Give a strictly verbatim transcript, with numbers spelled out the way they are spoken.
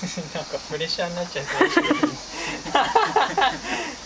なんかプレッシャーになっちゃうかもしれない